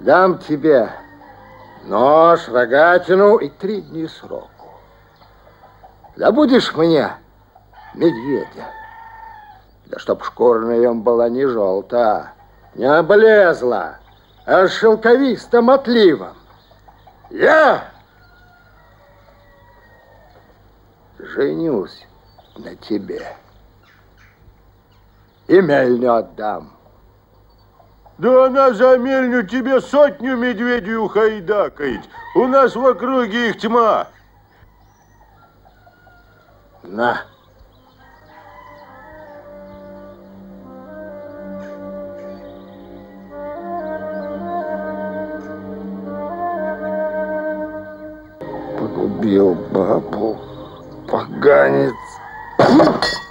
Дам тебе нож, рогатину и 3 дня сроку. Добудешь мне медведя. Да чтоб шкура на нем была не желтая, не облезла, а с шелковистым отливом. Я женюсь на тебе и мельню отдам. Да она за мельню тебе 100 медведей ухайдакает. У нас в округе их тьма. На. Погубил бабу, поганец.